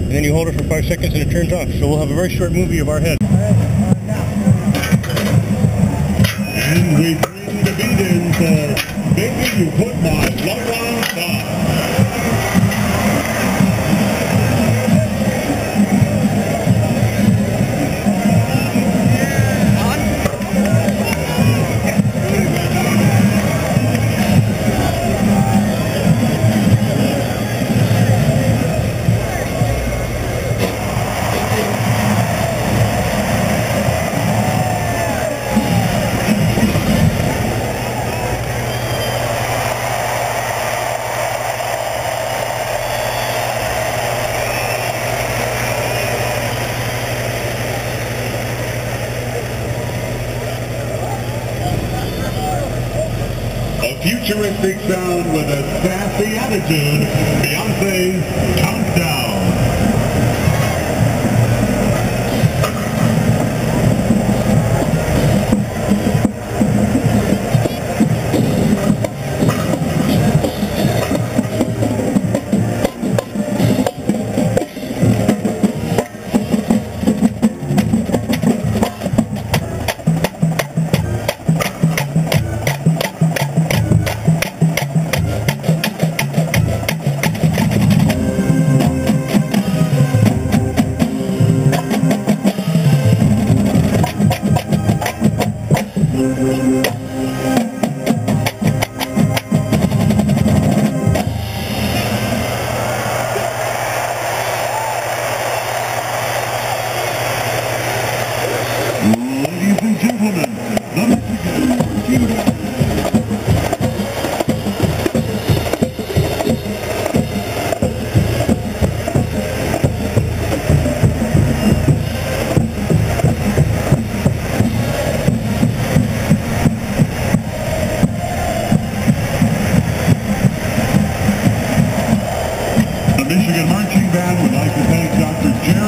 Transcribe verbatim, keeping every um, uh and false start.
and then you hold it for five seconds and it turns off. So we'll have a very short movie of our head. And we bring the beat in for Baby, You Put My Love on Top. Futuristic sound with a sassy attitude, Beyonce's Countdown. Ladies and gentlemen, the Mexican Kingdom. The Michigan Marching Band would like to thank Doctor Jake